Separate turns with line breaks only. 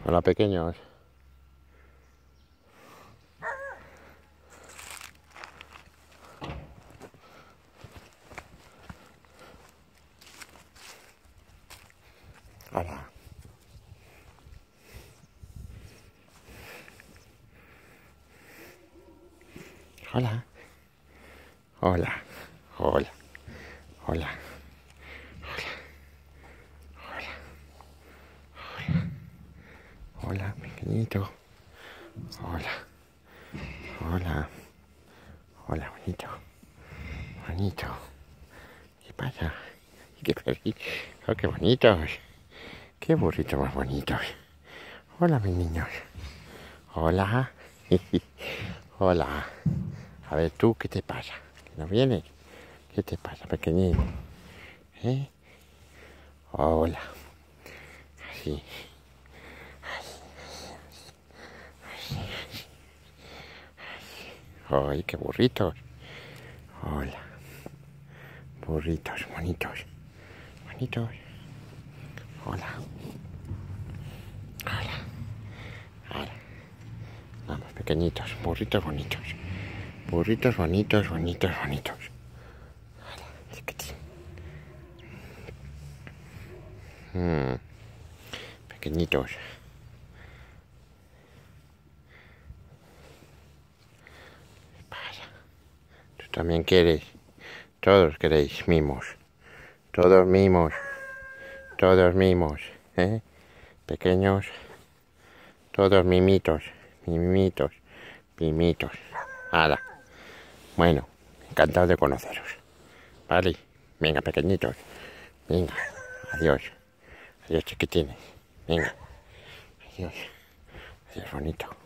Hola, pequeños. Hola. Hola. Hola. Hola. Hola. Hola. Hola, pequeñito. Hola. Hola. Hola, bonito. Bonito. ¿Qué pasa? ¿Qué perrito? Oh, qué bonitos. Qué burrito más bonitos. Hola, mis niños. Hola. Hola. A ver, tú, ¿qué te pasa? ¿No vienes? ¿Qué te pasa, pequeñín? ¿Eh? Hola. Así. ¡Ay, qué burritos! Hola. Burritos, bonitos. Bonitos. Hola. Hola. Hola. Vamos, pequeñitos. Burritos bonitos. Burritos bonitos, bonitos, bonitos. Hola, chiquitín. Pequeñitos. ¿Qué pasa? ¿Tú también quieres? Todos queréis mimos. Todos mimos. Todos mimos. ¿Eh? Pequeños. Todos mimitos. Mimitos. Mimitos. Hala. Bueno, encantado de conoceros. Vale. Venga, pequeñitos. Venga. Adiós. Adiós, chiquitines. Venga. Adiós. Adiós, bonito.